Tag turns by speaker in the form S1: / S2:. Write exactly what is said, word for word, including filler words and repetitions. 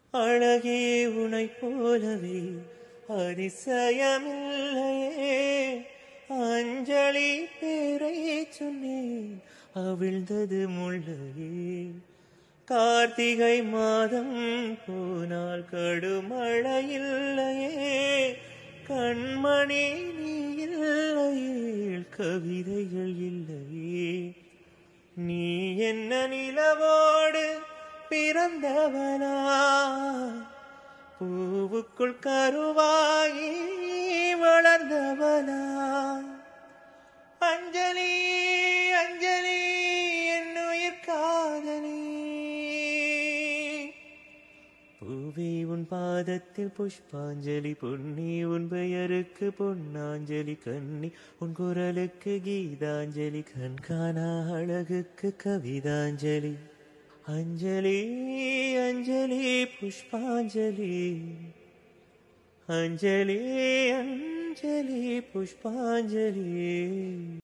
S1: அழகே உனை போலவே அதிசயமில்லையே. அஞ்சலி பேரை சொன்னேன் அவிழ்ந்தது முள்ளையே. கார்த்திகை மாதம் போனால் கடுமழையில்லையே. கண்மணி நீ இல்லையே கவிதைகள் இல்லையே. நீ என்ன நிலவோடு பிறந்தவனா, பூவுக்குள் கருவாகி வளர்ந்தவனா. அஞ்சலி அஞ்சலி என்னுயிர் காதலி. பூவே உன் பாதத்தில் புஷ்பாஞ்சலி, பொன்னி உன் பெயருக்கு பொன்னாஞ்சலி, கண்ணி உன் குரலுக்கு கீதாஞ்சலி, கண்காணா அழகுக்கு கவிதாஞ்சலி. அஞ்சலி அஞ்சலி புஷ்பாஞ்சலி, அஞ்சலி அஞ்சலி புஷ்பாஞ்சலி.